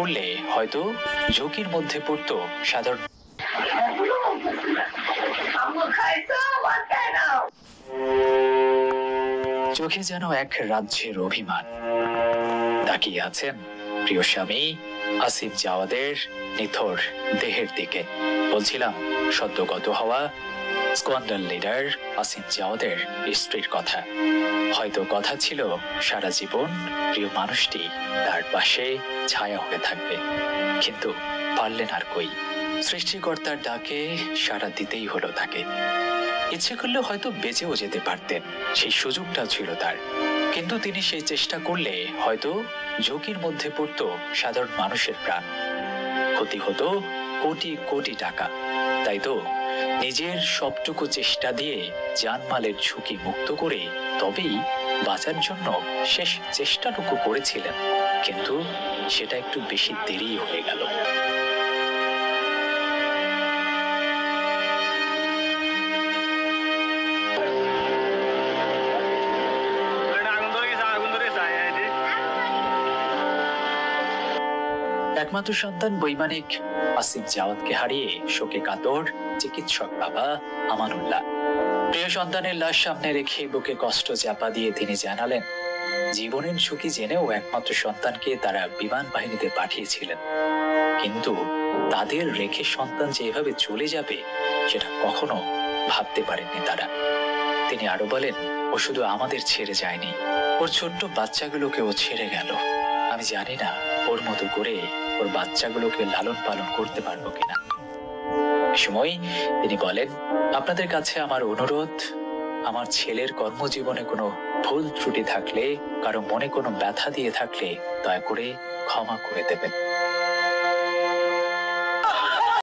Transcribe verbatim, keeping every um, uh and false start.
করলে হয়তো ঝুঁকির মধ্যে পড়তো সাধারণ। চোখে যেন এক রাজ্যের অভিমান। তাকিয়ে আছেন প্রিয় স্বামী আসিফ জাওয়াদের নিথর দেহের দিকে। বলছিলাম সদ্যগত হওয়া স্কোয়াড্রন লিডার আসিফ জাওয়াদের স্ত্রীর কথা। হয়তো কথা ছিল সারা জীবন প্রিয় মানুষটি তার পাশে ছায়া হয়ে থাকবে, কিন্তু পারলেন আর কই। সৃষ্টিকর্তার ডাকে সাড়া দিতেই হলো তাকে। ইচ্ছে করলে হয়তো বেঁচেও যেতে পারতেন, সেই সুযোগটা ছিল তার, কিন্তু তিনি সেই চেষ্টা করলে হয়তো ঝুঁকির মধ্যে পড়তো সাধারণ মানুষের প্রাণ, ক্ষতি হতো কোটি কোটি টাকা। তাই তো নিজের সবটুকু চেষ্টা দিয়ে জানমালের ঝুঁকি মুক্ত করে তবেই বাঁচার জন্য শেষ চেষ্টাটুকু করেছিলেন, কিন্তু সেটা একটু বেশি দেরি হয়ে গেল। একমাত্র সন্তান বৈমানিক আসিফ জাওয়াদকে হারিয়ে শোকে কাতর চিকিৎসক বাবা আমানুল্লাহ। প্রিয় সন্তানের লাশ সামনে রেখে বুকে কষ্ট চাপা দিয়ে তিনি জানালেন, জীবনের ঝুঁকি জেনেও একমাত্র সন্তানকে তারা বিমান বাহিনীতে পাঠিয়েছিলেন, কিন্তু তাদের রেখে সন্তান যে এভাবে চলে যাবে সেটা কখনো ভাবতে পারেননি তারা। তিনি আরো বলেন, ও শুধু আমাদের ছেড়ে যায়নি, ওর ছোট্ট বাচ্চাগুলোকেও ছেড়ে গেল। আমি জানি না ওর মতো করে ওর বাচ্চাগুলোকে লালন পালন করতে পারবো কিনা। সময় তিনি বলেন, আপনাদের কাছে আমার অনুরোধ, আমার ছেলের কর্মজীবনে কোনো ভুল ত্রুটি থাকলে, কারো মনে কোনো ব্যথা দিয়ে থাকলে দয়া করে ক্ষমা করে দেবেন।